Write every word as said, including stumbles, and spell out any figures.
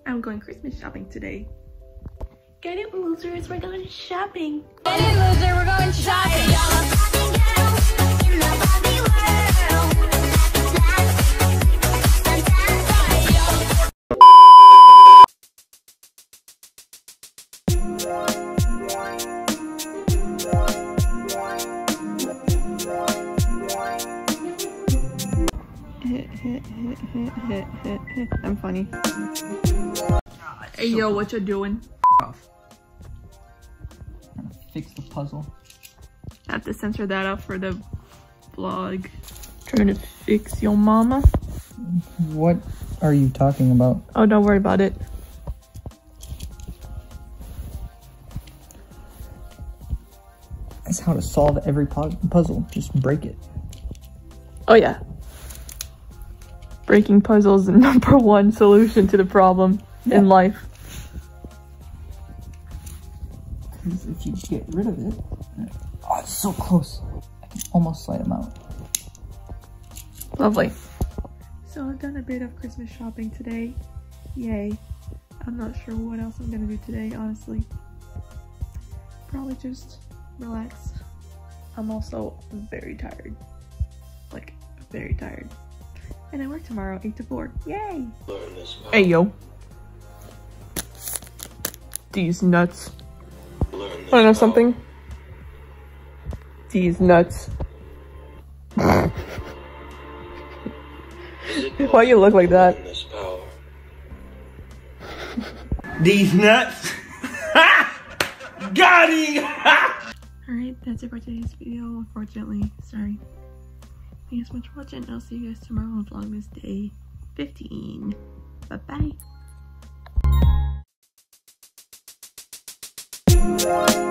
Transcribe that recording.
I'm going Christmas shopping today. Get it, losers, we're going shopping. Get it, loser, we're going shopping. I'm funny. Hey yo, what you doing? Off. Trying to fix the puzzle. I have to censor that out for the vlog. Trying to fix your mama. What are you talking about? Oh, don't worry about it. That's how to solve every pu puzzle. Just break it. Oh yeah. Breaking puzzles is the number one solution to the problem yeah. in life. Because if you get rid of it... Oh, it's so close. I can almost slide them out. Lovely. So I've done a bit of Christmas shopping today. Yay. I'm not sure what else I'm gonna do today, honestly. Probably just relax. I'm also very tired. Like, very tired. And I work tomorrow, eight to four. Yay! Hey, yo. These nuts. Wanna know something? These nuts. Why you look like that? These nuts. Got him! Alright, that's it for today's video, unfortunately. Sorry. Thanks so much for watching. I'll see you guys tomorrow on Vlogmas Day fifteen. Bye bye.